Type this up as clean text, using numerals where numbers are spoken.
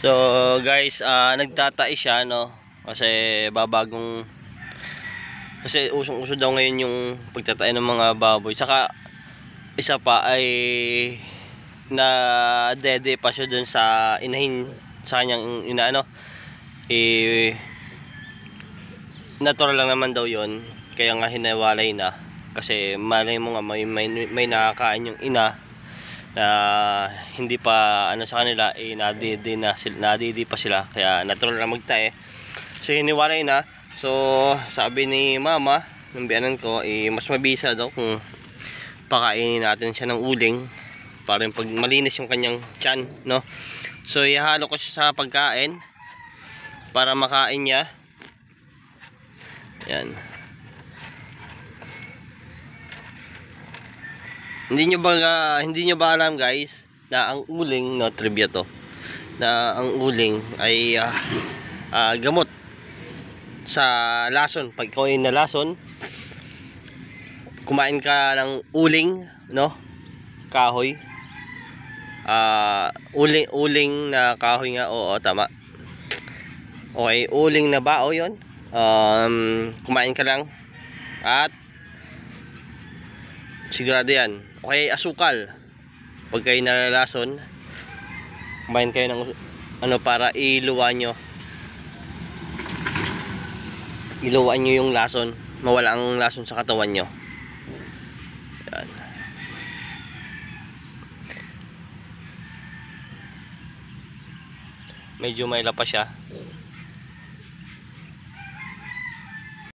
So guys, nagtatai siya no kasi kasi usong-uso daw ngayon yung pagtatay ng mga baboy. Saka isa pa ay na dede pa siya dun sa inahin sa kanyang inaano. Natural lang naman daw yon, kaya nga hinawalay na kasi malay mo nga may nakakain yung ina na hindi pa ano sa kanila, nadidi pa sila, kaya natural na magtae. So hiniwalay na. So sabi ni mama ng biyanan ko, mas mabisa daw kung pakainin natin siya ng uling para pag malinis yung kanyang tiyan, no? So ihalo ko siya sa pagkain para makain niya. Yan. Hindi nyo ba alam guys na ang uling, no, trivia to, na ang uling ay gamot sa lason. Pag ikaw ay nalason, kumain ka ng uling, no, kahoy, uling na kahoy nga, oo tama. Okay, uling na bao yon. Kumain ka lang at sigurado yan. Okay, asukal. Pag kayo nalalason, kumain kayo ng ano para iluwan nyo yung lason, mawala ang lason sa katawan nyo. Yan. Medyo may lapa siya.